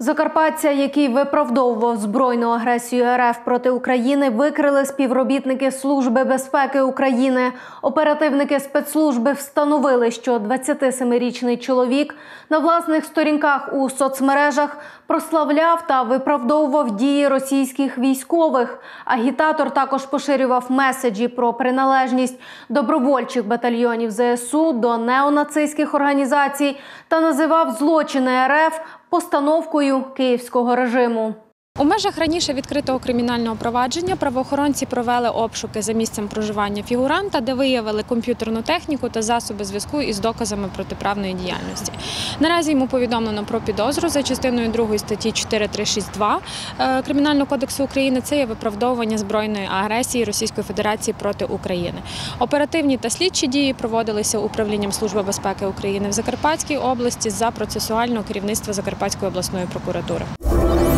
Закарпатця, який виправдовував збройну агресію РФ проти України, викрили співробітники Служби безпеки України. Оперативники спецслужби встановили, що 27-річний чоловік на власних сторінках у соцмережах прославляв та виправдовував дії російських військових. Агітатор також поширював меседжі про приналежність добровольчих батальйонів ЗСУ до неонацистських організацій та називав злочини РФ постановкою київського режиму. У межах раніше відкритого кримінального провадження правоохоронці провели обшуки за місцем проживання фігуранта, де виявили комп'ютерну техніку та засоби зв'язку із доказами протиправної діяльності. Наразі йому повідомлено про підозру за частиною 2 статті 4362 Кримінального кодексу України. Це є виправдовування збройної агресії Російської Федерації проти України. Оперативні та слідчі дії проводилися управлінням Служби безпеки України в Закарпатській області за процесуального керівництва Закарпатської обласної прокуратури.